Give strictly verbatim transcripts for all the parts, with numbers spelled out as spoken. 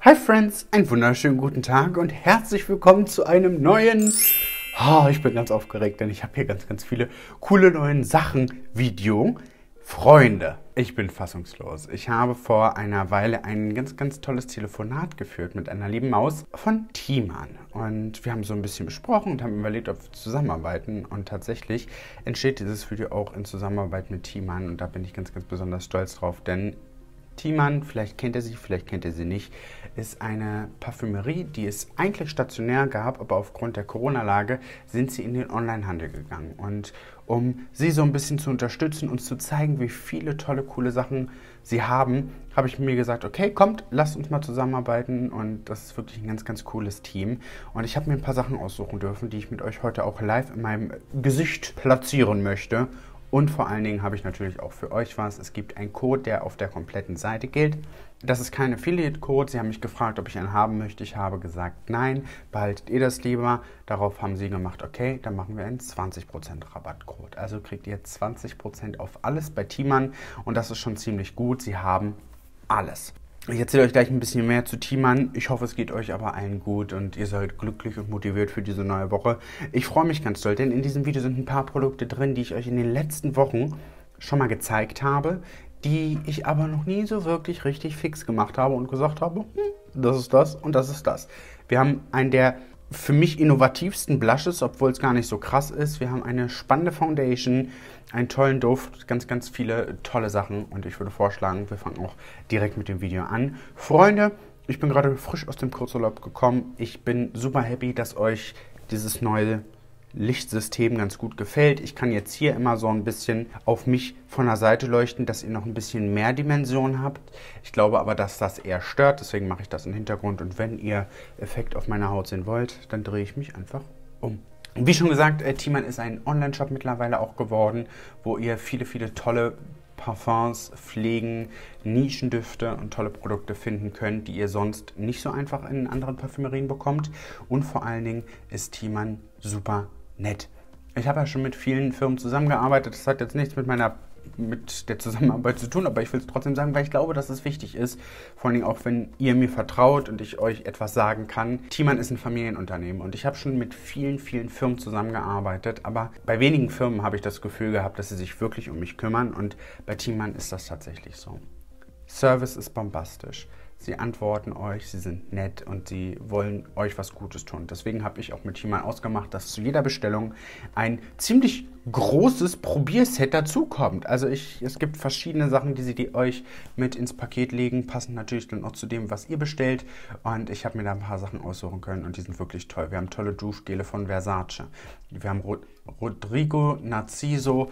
Hi Friends, einen wunderschönen guten Tag und herzlich willkommen zu einem neuen, oh, ich bin ganz aufgeregt, denn ich habe hier ganz, ganz viele coole neuen Sachen Video. Freunde, ich bin fassungslos. Ich habe vor einer Weile ein ganz, ganz tolles Telefonat geführt mit einer lieben Maus von Timan. Und wir haben so ein bisschen besprochen und haben überlegt, ob wir zusammenarbeiten. Und tatsächlich entsteht dieses Video auch in Zusammenarbeit mit Timan. Und da bin ich ganz, ganz besonders stolz drauf, denn Timan, vielleicht kennt ihr sie, vielleicht kennt ihr sie nicht, ist eine Parfümerie, die es eigentlich stationär gab, aber aufgrund der Corona-Lage sind sie in den Onlinehandel gegangen. Und um sie so ein bisschen zu unterstützen und zu zeigen, wie viele tolle, coole Sachen sie haben, habe ich mir gesagt, okay, kommt, lasst uns mal zusammenarbeiten. Und das ist wirklich ein ganz, ganz cooles Team. Und ich habe mir ein paar Sachen aussuchen dürfen, die ich mit euch heute auch live in meinem Gesicht platzieren möchte. Und vor allen Dingen habe ich natürlich auch für euch was. Es gibt einen Code, der auf der kompletten Seite gilt. Das ist kein Affiliate-Code. Sie haben mich gefragt, ob ich einen haben möchte. Ich habe gesagt, nein, behaltet ihr das lieber. Darauf haben sie gemacht, okay, dann machen wir einen zwanzig Prozent Rabattcode. Also kriegt ihr zwanzig Prozent auf alles bei Timan und das ist schon ziemlich gut. Sie haben alles. Ich erzähle euch gleich ein bisschen mehr zu Timan. Ich hoffe, es geht euch aber allen gut und ihr seid glücklich und motiviert für diese neue Woche. Ich freue mich ganz doll, denn in diesem Video sind ein paar Produkte drin, die ich euch in den letzten Wochen schon mal gezeigt habe, die ich aber noch nie so wirklich richtig fix gemacht habe und gesagt habe, hm, das ist das und das ist das. Wir haben einen der für mich innovativsten Blushes, obwohl es gar nicht so krass ist. Wir haben eine spannende Foundation, einen tollen Duft, ganz, ganz viele tolle Sachen. Und ich würde vorschlagen, wir fangen auch direkt mit dem Video an. Freunde, ich bin gerade frisch aus dem Kurzurlaub gekommen. Ich bin super happy, dass euch dieses neue Lichtsystem ganz gut gefällt. Ich kann jetzt hier immer so ein bisschen auf mich von der Seite leuchten, dass ihr noch ein bisschen mehr Dimension habt. Ich glaube aber, dass das eher stört, deswegen mache ich das im Hintergrund. Und wenn ihr Effekt auf meiner Haut sehen wollt, dann drehe ich mich einfach um. Wie schon gesagt, äh, Timan ist ein Online-Shop mittlerweile auch geworden, wo ihr viele, viele tolle Parfums, Pflegen, Nischendüfte und tolle Produkte finden könnt, die ihr sonst nicht so einfach in anderen Parfümerien bekommt. Und vor allen Dingen ist Timan super nett. Ich habe ja schon mit vielen Firmen zusammengearbeitet. Das hat jetzt nichts mit meiner mit der Zusammenarbeit zu tun, aber ich will es trotzdem sagen, weil ich glaube, dass es wichtig ist, vor allem auch, wenn ihr mir vertraut und ich euch etwas sagen kann. Timan ist ein Familienunternehmen und ich habe schon mit vielen, vielen Firmen zusammengearbeitet, aber bei wenigen Firmen habe ich das Gefühl gehabt, dass sie sich wirklich um mich kümmern und bei Timan ist das tatsächlich so. Service ist bombastisch. Sie antworten euch, sie sind nett und sie wollen euch was Gutes tun. Deswegen habe ich auch mit Timan ausgemacht, dass zu jeder Bestellung ein ziemlich großes Probierset dazukommt. Also ich, es gibt verschiedene Sachen, die sie die euch mit ins Paket legen, passen natürlich dann auch zu dem, was ihr bestellt. Und ich habe mir da ein paar Sachen aussuchen können und die sind wirklich toll. Wir haben tolle Duschgele von Versace. Wir haben Rod Rodrigo Narciso.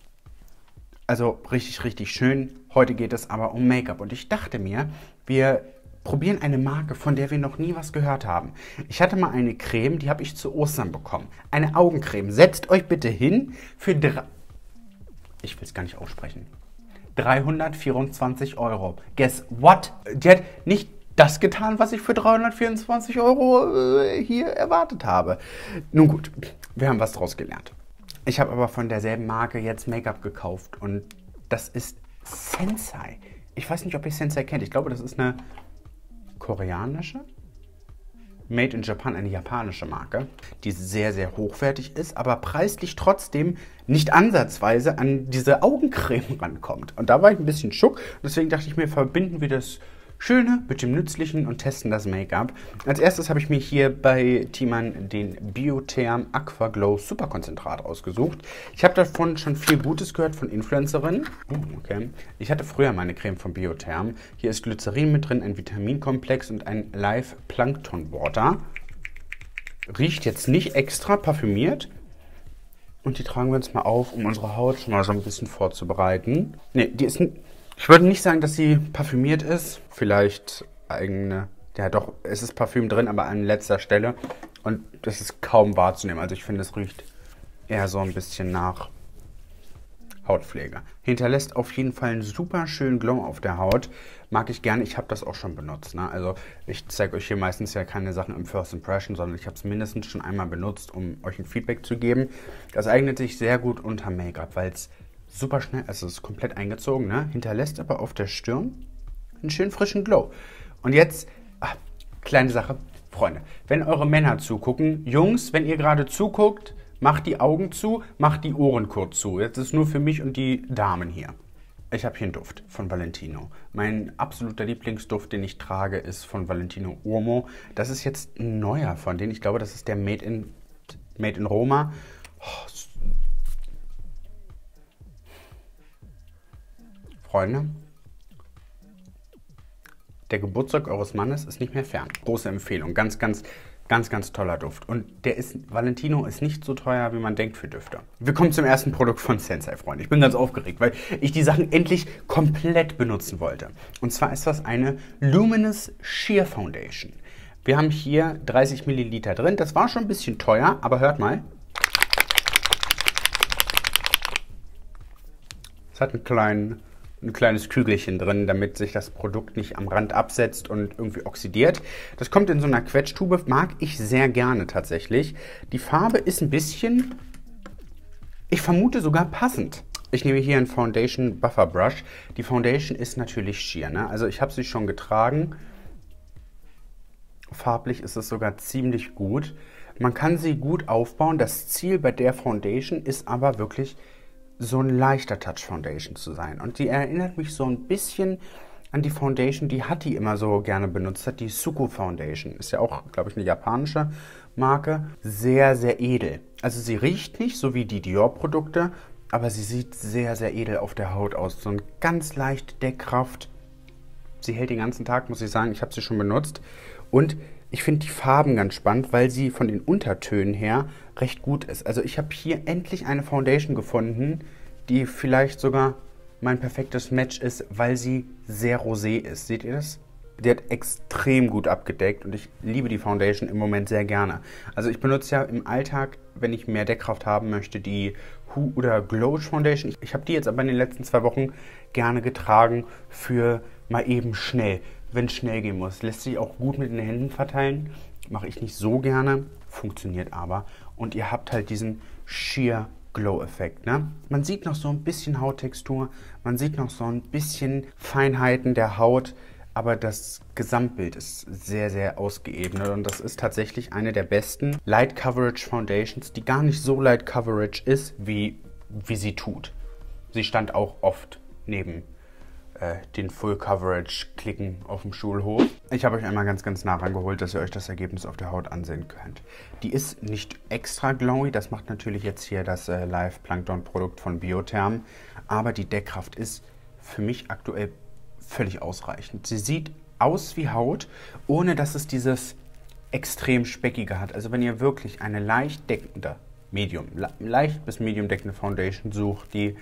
Also richtig, richtig schön. Heute geht es aber um Make-up. Und ich dachte mir, wir probieren eine Marke, von der wir noch nie was gehört haben. Ich hatte mal eine Creme, die habe ich zu Ostern bekommen. Eine Augencreme. Setzt euch bitte hin für drei... Ich will es gar nicht aussprechen. dreihundertvierundzwanzig Euro. Guess what? Die hat nicht das getan, was ich für dreihundertvierundzwanzig Euro äh, hier erwartet habe. Nun gut, wir haben was draus gelernt. Ich habe aber von derselben Marke jetzt Make-up gekauft und das ist Sensai. Ich weiß nicht, ob ihr Sensai kennt. Ich glaube, das ist eine koreanische, Made in Japan, eine japanische Marke, die sehr, sehr hochwertig ist, aber preislich trotzdem nicht ansatzweise an diese Augencreme rankommt. Und da war ich ein bisschen schock. Deswegen dachte ich mir, verbinden wir das Schöne mit dem Nützlichen und testen das Make-up. Als erstes habe ich mir hier bei Timan den Biotherm Aqua Glow Superkonzentrat ausgesucht. Ich habe davon schon viel Gutes gehört von Influencerinnen. Oh, okay. Ich hatte früher meine Creme von Biotherm. Hier ist Glycerin mit drin, ein Vitaminkomplex und ein Live Plankton Water. Riecht jetzt nicht extra parfümiert. Und die tragen wir uns mal auf, um unsere Haut schon mal so ein bisschen vorzubereiten. Ne, die ist ein... Ich würde nicht sagen, dass sie parfümiert ist. Vielleicht eigene... Ja doch, es ist Parfüm drin, aber an letzter Stelle. Und das ist kaum wahrzunehmen. Also ich finde, es riecht eher so ein bisschen nach Hautpflege. Hinterlässt auf jeden Fall einen super schönen Glow auf der Haut. Mag ich gerne. Ich habe das auch schon benutzt. Ne? Also ich zeige euch hier meistens ja keine Sachen im First Impression, sondern ich habe es mindestens schon einmal benutzt, um euch ein Feedback zu geben. Das eignet sich sehr gut unter Make-up, weil es super schnell, also es ist komplett eingezogen, ne? Hinterlässt aber auf der Stirn einen schönen frischen Glow. Und jetzt, ach, kleine Sache. Freunde, wenn eure Männer zugucken, Jungs, wenn ihr gerade zuguckt, macht die Augen zu, macht die Ohren kurz zu. Jetzt ist nur für mich und die Damen hier. Ich habe hier einen Duft von Valentino. Mein absoluter Lieblingsduft, den ich trage, ist von Valentino Uomo. Das ist jetzt ein neuer von denen. Ich glaube, das ist der Made in, Made in Roma. Oh, Freunde, der Geburtstag eures Mannes ist nicht mehr fern. Große Empfehlung. Ganz, ganz, ganz, ganz toller Duft. Und der ist, Valentino ist nicht so teuer, wie man denkt für Düfte. Wir kommen zum ersten Produkt von Sensai, Freunde. Ich bin ganz aufgeregt, weil ich die Sachen endlich komplett benutzen wollte. Und zwar ist das eine Luminous Sheer Foundation. Wir haben hier dreißig Milliliter drin. Das war schon ein bisschen teuer, aber hört mal. Es hat einen kleinen... ein kleines Kügelchen drin, damit sich das Produkt nicht am Rand absetzt und irgendwie oxidiert. Das kommt in so einer Quetschtube, mag ich sehr gerne tatsächlich. Die Farbe ist ein bisschen, ich vermute sogar passend. Ich nehme hier einen Foundation Buffer Brush. Die Foundation ist natürlich sheer, ne? Also ich habe sie schon getragen. Farblich ist es sogar ziemlich gut. Man kann sie gut aufbauen. Das Ziel bei der Foundation ist aber wirklich so ein leichter Touch Foundation zu sein. Und die erinnert mich so ein bisschen an die Foundation, die Hatti immer so gerne benutzt hat, die Suku Foundation. Ist ja auch, glaube ich, eine japanische Marke. Sehr, sehr edel. Also sie riecht nicht so wie die Dior-Produkte, aber sie sieht sehr, sehr edel auf der Haut aus. So eine ganz leichte Deckkraft. Sie hält den ganzen Tag, muss ich sagen. Ich habe sie schon benutzt. Und ich finde die Farben ganz spannend, weil sie von den Untertönen her recht gut ist. Also ich habe hier endlich eine Foundation gefunden, die vielleicht sogar mein perfektes Match ist, weil sie sehr rosé ist. Seht ihr das? Die hat extrem gut abgedeckt und ich liebe die Foundation im Moment sehr gerne. Also ich benutze ja im Alltag, wenn ich mehr Deckkraft haben möchte, die Huda Glow Foundation. Ich habe die jetzt aber in den letzten zwei Wochen gerne getragen für mal eben schnell. Wenn es schnell gehen muss. Lässt sich auch gut mit den Händen verteilen. Mache ich nicht so gerne, funktioniert aber. Und ihr habt halt diesen Sheer Glow-Effekt. Ne? Man sieht noch so ein bisschen Hauttextur, man sieht noch so ein bisschen Feinheiten der Haut, aber das Gesamtbild ist sehr, sehr ausgeebnet. Und das ist tatsächlich eine der besten Light Coverage Foundations, die gar nicht so Light Coverage ist, wie, wie sie tut. Sie stand auch oft neben den Full Coverage Klicken auf dem Schulhof. Ich habe euch einmal ganz, ganz nah rangeholt, dass ihr euch das Ergebnis auf der Haut ansehen könnt. Die ist nicht extra glowy, das macht natürlich jetzt hier das äh, Live Plankton Produkt von Biotherm, aber die Deckkraft ist für mich aktuell völlig ausreichend. Sie sieht aus wie Haut, ohne dass es dieses extrem speckige hat. Also wenn ihr wirklich eine leicht deckende, Medium, leicht bis Medium deckende Foundation sucht, die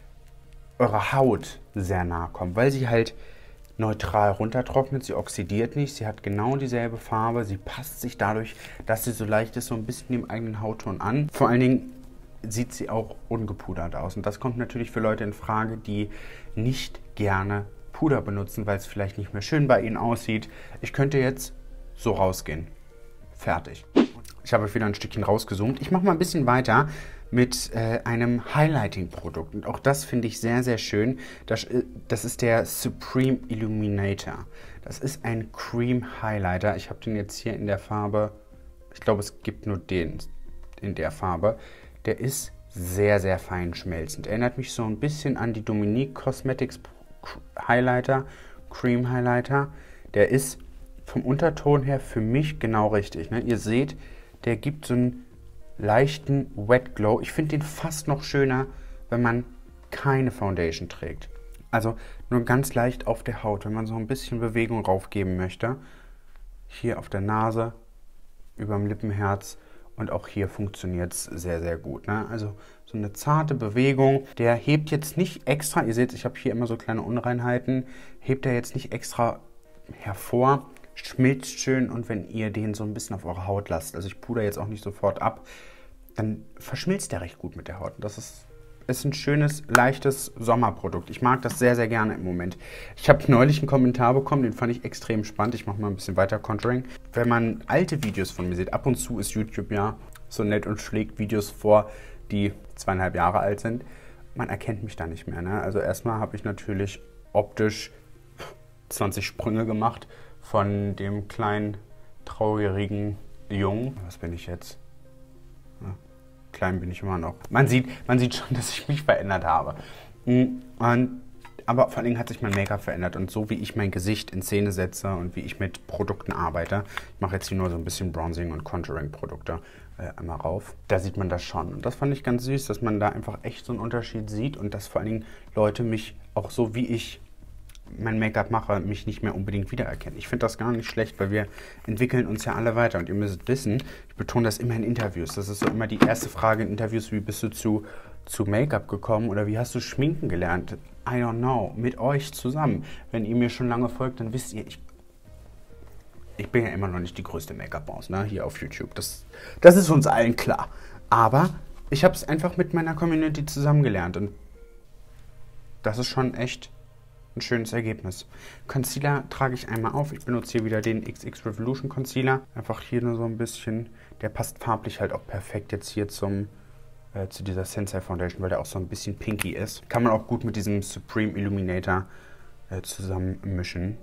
eurer Haut sehr nahe kommt, weil sie halt neutral runtertrocknet, sie oxidiert nicht, sie hat genau dieselbe Farbe, sie passt sich dadurch, dass sie so leicht ist, so ein bisschen dem eigenen Hautton an. Vor allen Dingen sieht sie auch ungepudert aus und das kommt natürlich für Leute in Frage, die nicht gerne Puder benutzen, weil es vielleicht nicht mehr schön bei ihnen aussieht. Ich könnte jetzt so rausgehen. Fertig. Ich habe euch wieder ein Stückchen rausgezoomt. Ich mache mal ein bisschen weiter mit äh, einem Highlighting-Produkt. Und auch das finde ich sehr, sehr schön. Das, das ist der Supreme Illuminator. Das ist ein Cream Highlighter. Ich habe den jetzt hier in der Farbe, ich glaube, es gibt nur den in der Farbe. Der ist sehr, sehr fein schmelzend. Erinnert mich so ein bisschen an die Dominique Cosmetics Highlighter, Cream Highlighter. Der ist vom Unterton her für mich genau richtig. Ne? Ihr seht, der gibt so einen leichten Wet Glow. Ich finde den fast noch schöner, wenn man keine Foundation trägt. Also nur ganz leicht auf der Haut, wenn man so ein bisschen Bewegung raufgeben möchte. Hier auf der Nase, über dem Lippenherz und auch hier funktioniert es sehr, sehr gut. Ne? Also so eine zarte Bewegung. Der hebt jetzt nicht extra, ihr seht, ich habe hier immer so kleine Unreinheiten, hebt er jetzt nicht extra hervor. Schmilzt schön und wenn ihr den so ein bisschen auf eure Haut lasst, also ich puder jetzt auch nicht sofort ab, dann verschmilzt der recht gut mit der Haut. Das ist, ist ein schönes, leichtes Sommerprodukt. Ich mag das sehr, sehr gerne im Moment. Ich habe neulich einen Kommentar bekommen, den fand ich extrem spannend. Ich mache mal ein bisschen weiter Contouring. Wenn man alte Videos von mir sieht, ab und zu ist YouTube ja so nett und schlägt Videos vor, die zweieinhalb Jahre alt sind. Man erkennt mich da nicht mehr. Ne? Also erstmal habe ich natürlich optisch zwanzig Sprünge gemacht von dem kleinen traurigen Jungen. Was bin ich jetzt? Ja, klein bin ich immer noch. Man sieht, man sieht schon, dass ich mich verändert habe. Und, aber vor allen Dingen hat sich mein Make-up verändert. Und so wie ich mein Gesicht in Szene setze und wie ich mit Produkten arbeite, ich mache jetzt hier nur so ein bisschen Bronzing und Contouring-Produkte äh, einmal rauf. Da sieht man das schon. Und das fand ich ganz süß, dass man da einfach echt so einen Unterschied sieht und dass vor allen Dingen Leute mich auch so wie ich mein Make-up mache, mich nicht mehr unbedingt wiedererkennen. Ich finde das gar nicht schlecht, weil wir entwickeln uns ja alle weiter. Und ihr müsst wissen, ich betone das immer in Interviews. Das ist so immer die erste Frage in Interviews, wie bist du zu, zu Make-up gekommen oder wie hast du Schminken gelernt? I don't know, mit euch zusammen. Wenn ihr mir schon lange folgt, dann wisst ihr, ich, ich bin ja immer noch nicht die größte Make-up-Maus, ne, hier auf YouTube. Das, das ist uns allen klar. Aber ich habe es einfach mit meiner Community zusammen gelernt und das ist schon echt ein schönes Ergebnis. Concealer trage ich einmal auf. Ich benutze hier wieder den X X Revolution Concealer. Einfach hier nur so ein bisschen. Der passt farblich halt auch perfekt jetzt hier zum, äh, zu dieser Sensei Foundation, weil der auch so ein bisschen pinky ist. Kann man auch gut mit diesem Supreme Illuminator äh, zusammen mischen.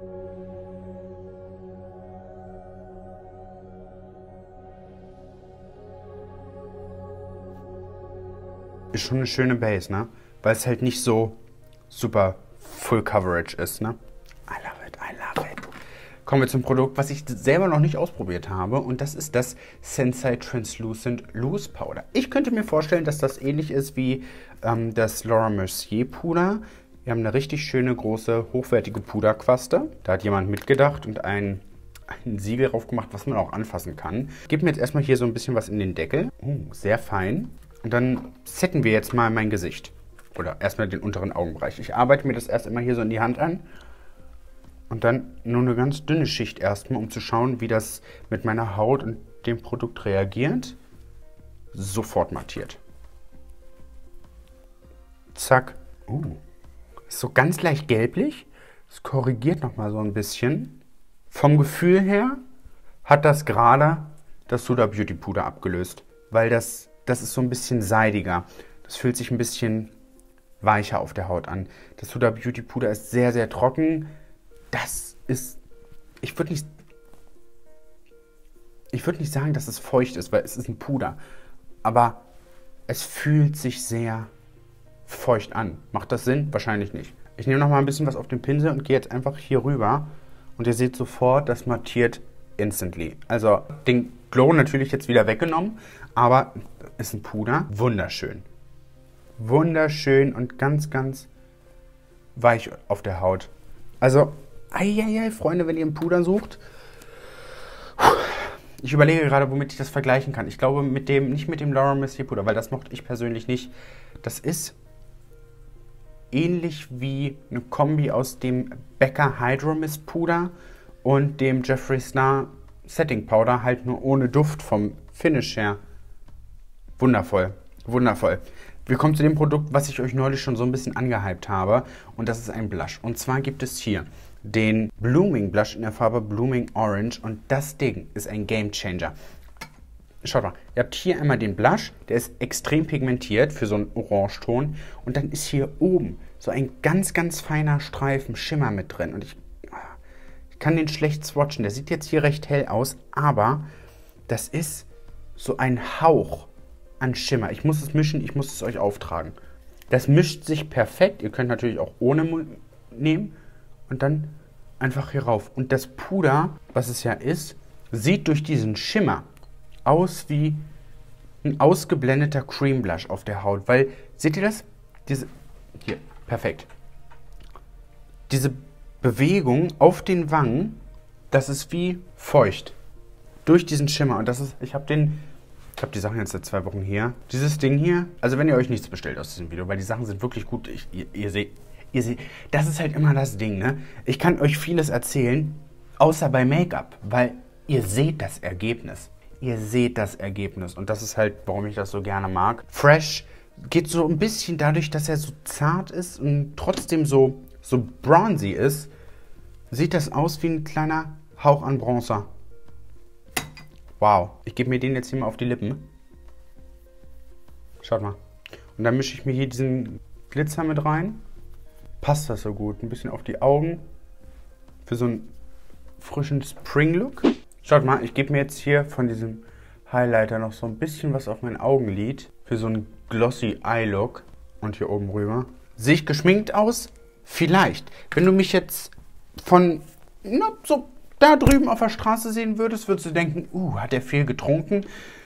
Ist schon eine schöne Base, ne? Weil es halt nicht so super Full Coverage ist, ne? I love it, I love it. Kommen wir zum Produkt, was ich selber noch nicht ausprobiert habe. Und das ist das Sensai Translucent Loose Powder. Ich könnte mir vorstellen, dass das ähnlich ist wie ähm, das Laura Mercier Puder. Wir haben eine richtig schöne, große, hochwertige Puderquaste. Da hat jemand mitgedacht und ein, ein Siegel drauf gemacht, was man auch anfassen kann. Ich gebe mir jetzt erstmal hier so ein bisschen was in den Deckel. Oh, sehr fein. Und dann setten wir jetzt mal mein Gesicht. Oder erstmal den unteren Augenbereich. Ich arbeite mir das erst immer hier so in die Hand an. Und dann nur eine ganz dünne Schicht erstmal, um zu schauen, wie das mit meiner Haut und dem Produkt reagiert. Sofort mattiert. Zack. Uh, ist so ganz leicht gelblich. Es korrigiert nochmal so ein bisschen. Vom Gefühl her hat das gerade das Huda Beauty Puder abgelöst. Weil das, das ist so ein bisschen seidiger. Das fühlt sich ein bisschen weicher auf der Haut an. Das Huda Beauty Puder ist sehr, sehr trocken. Das ist, ich würde nicht, ich würde nicht sagen, dass es feucht ist, weil es ist ein Puder. Aber es fühlt sich sehr feucht an. Macht das Sinn? Wahrscheinlich nicht. Ich nehme noch mal ein bisschen was auf den Pinsel und gehe jetzt einfach hier rüber. Und ihr seht sofort, das mattiert instantly. Also den Glow natürlich jetzt wieder weggenommen, aber ist ein Puder. Wunderschön. Wunderschön und ganz, ganz weich auf der Haut. Also, eieiei, Freunde, wenn ihr einen Puder sucht. Ich überlege gerade, womit ich das vergleichen kann. Ich glaube, mit dem, nicht mit dem Laura Mercier Puder, weil das mochte ich persönlich nicht. Das ist ähnlich wie eine Kombi aus dem Becca Hydro Mist Puder und dem Jeffree Star Setting Powder, halt nur ohne Duft vom Finish her. Wundervoll, wundervoll. Wir kommen zu dem Produkt, was ich euch neulich schon so ein bisschen angehypt habe. Und das ist ein Blush. Und zwar gibt es hier den Blooming Blush in der Farbe Blooming Orange. Und das Ding ist ein Game Changer. Schaut mal, ihr habt hier einmal den Blush. Der ist extrem pigmentiert für so einen Orangeton. Und dann ist hier oben so ein ganz, ganz feiner Streifen Schimmer mit drin. Und ich, ich kann den schlecht swatchen. Der sieht jetzt hier recht hell aus. Aber das ist so ein Hauch an Schimmer. Ich muss es mischen, ich muss es euch auftragen. Das mischt sich perfekt. Ihr könnt natürlich auch ohne nehmen und dann einfach hier rauf. Und das Puder, was es ja ist, sieht durch diesen Schimmer aus wie ein ausgeblendeter Cream Blush auf der Haut. Weil, seht ihr das? Diese, hier, perfekt. Diese Bewegung auf den Wangen, das ist wie feucht. Durch diesen Schimmer. Und das ist, ich habe den Ich habe die Sachen jetzt seit zwei Wochen hier. Dieses Ding hier, also wenn ihr euch nichts bestellt aus diesem Video, weil die Sachen sind wirklich gut. Ich, ihr, ihr seht, ihr seht, das ist halt immer das Ding, ne? Ich kann euch vieles erzählen, außer bei Make-up, weil ihr seht das Ergebnis. Ihr seht das Ergebnis und das ist halt, warum ich das so gerne mag. Fresh geht so ein bisschen dadurch, dass er so zart ist und trotzdem so, so bronzy ist, sieht das aus wie ein kleiner Hauch an Bronzer. Wow, ich gebe mir den jetzt hier mal auf die Lippen. Schaut mal. Und dann mische ich mir hier diesen Glitzer mit rein. Passt das so gut. Ein bisschen auf die Augen. Für so einen frischen Spring-Look. Schaut mal, ich gebe mir jetzt hier von diesem Highlighter noch so ein bisschen was auf mein Augenlid für so einen glossy Eye Look und hier oben rüber. Sehe ich geschminkt aus? Vielleicht. Wenn du mich jetzt von na, so da drüben auf der Straße sehen würdest, würdest du denken, uh, hat er viel getrunken?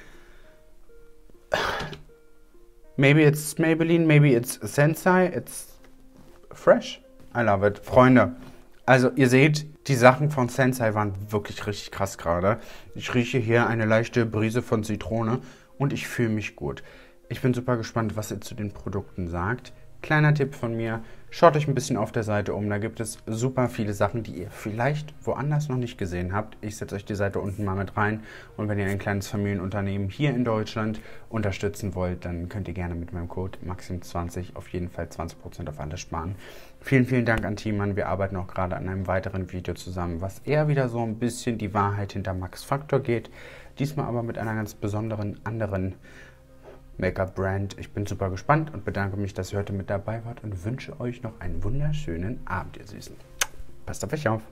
Maybe it's Maybelline, maybe it's Sensai, it's fresh. I love it. Freunde, also ihr seht, die Sachen von Sensai waren wirklich richtig krass gerade. Ich rieche hier eine leichte Brise von Zitrone und ich fühle mich gut. Ich bin super gespannt, was ihr zu den Produkten sagt. Kleiner Tipp von mir, schaut euch ein bisschen auf der Seite um. Da gibt es super viele Sachen, die ihr vielleicht woanders noch nicht gesehen habt. Ich setze euch die Seite unten mal mit rein. Und wenn ihr ein kleines Familienunternehmen hier in Deutschland unterstützen wollt, dann könnt ihr gerne mit meinem Code maxim zwanzig auf jeden Fall zwanzig Prozent auf alles sparen. Vielen, vielen Dank an Thiemann. Wir arbeiten auch gerade an einem weiteren Video zusammen, was eher wieder so ein bisschen die Wahrheit hinter Max Factor geht. Diesmal aber mit einer ganz besonderen anderen Make-up-Brand. Ich bin super gespannt und bedanke mich, dass ihr heute mit dabei wart und wünsche euch noch einen wunderschönen Abend, ihr Süßen. Passt auf euch auf.